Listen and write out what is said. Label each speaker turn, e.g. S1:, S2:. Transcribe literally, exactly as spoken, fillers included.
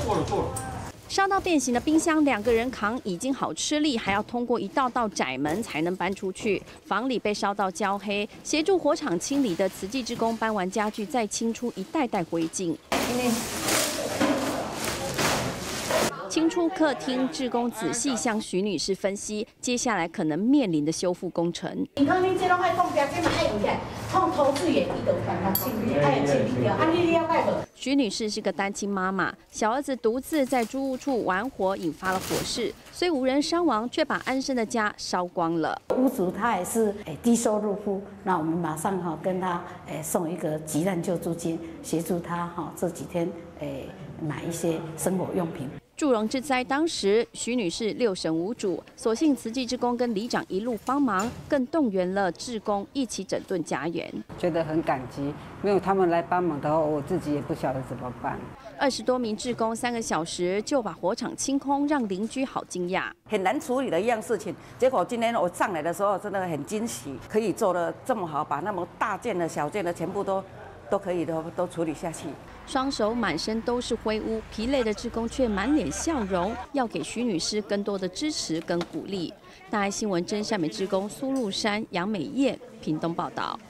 S1: 够了，够了。
S2: 烧到变形的冰箱，两个人扛已经好吃力，还要通过一道道窄门才能搬出去。房里被烧到焦黑，协助火场清理的慈济志工搬完家具，再清出一袋袋灰烬。清出客厅，志工仔细向徐女士分析接下来可能面临的修复工程。
S3: 你看你这拢爱放掉，这嘛爱有起，放投资也一头翻到清理，爱清理掉，啊你你要盖无？
S2: 徐女士是个单亲妈妈，小儿子独自在租屋处玩火，引发了火势，虽无人伤亡，却把安生的家烧光了。
S3: 屋主他也是诶低收入户，那我们马上哈跟他诶送一个急难救助金，协助他哈这几天诶买一些生活用品。
S2: 祝融之灾当时，徐女士六神无主，所幸慈济志工跟里长一路帮忙，更动员了志工一起整顿家园。
S4: 觉得很感激，没有他们来帮忙的话，我自己也不晓得怎么办。
S2: 二十多名志工三个小时就把火场清空，让邻居好惊讶。
S5: 很难处理的一样事情，结果今天我上来的时候真的很惊喜，可以做得这么好，把那么大件的、小件的全部都。 都可以都都处理下去。
S2: 双手满身都是灰污，疲累的志工却满脸笑容，要给徐女士更多的支持跟鼓励。大爱新闻真善美志工苏禄山、杨美燕，屏东报道。